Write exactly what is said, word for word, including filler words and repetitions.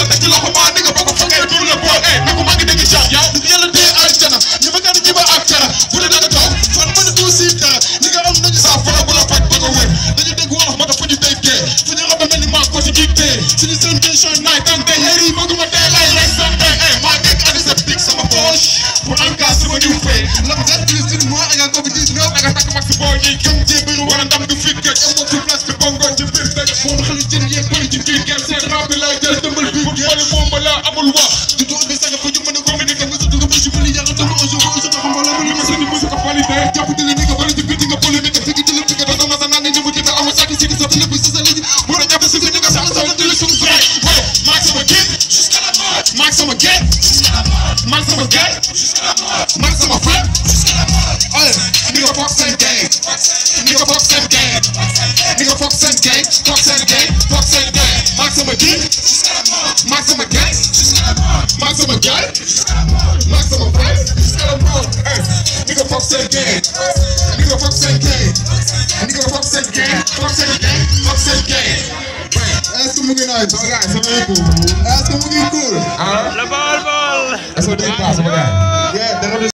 teg ci loxo maa ni nga boo ko fekkee tur la bool eh ni ko maa ngi dégg jàpp yow du yàlla dee aljana ñu ma gën a jiba ak cara bu dee danga toog fan mën a duu si dara ñi nga am nañu saa fara bu la faj ba nga wér dañu dégg wolof ma dafa ñu déggee fu ñu xam mel ni maa ko ci dictée suñu seen tension naay tante yéri bëgguma tey lay lay sante eh maa nekk antiseptique sama poche pour en cas sama ñu fay la def plus d'une mois ak covid dix-neuf ak takk max boo ñuy gëm jee bëru wala ndam du fit gëj amoo ci place bi bongo ci biir dëj moom xelu jën yee bëri ci biir gem seen rab bi lay jël dëmbal bi pour fali moom ba la amul wax du doon bi saga fu ñu mën a communiquer nga sutu nga bu ci bëli yàlla dama un jour un jour xam wala mënu ma sëni bu ko validé jàpp di la ni nga bari ci biti nga polémique fi di la fi nga dama sa naan ni mu dina amul sakki ci sa télé bi sa la bu la jàpp ci nga sa sa de la suñu vrai ouais max sama gate jusqu'à la mort max sama gate jusqu'à la mort max sama gate jusqu'à la mort max sama frère jusqu'à la mort allez ni nga fox seen gang ni nga fox seen gang ni nga fox seen gang fox seen gang fox seen gang max sama gate jusqu'à la mort max sama gate jusqu'à la mort max sama gate jusqu'à la mort max sama frère jusqu'à la mort ni nga fox seen gang ni nga fox seen gang ni nga fox seen gang fox seen gang fox seen gang est-ce que mu ngi nice sama gars sama cool est-ce que mu ngi cool ah la ball ball est-ce que dégg nga sama gars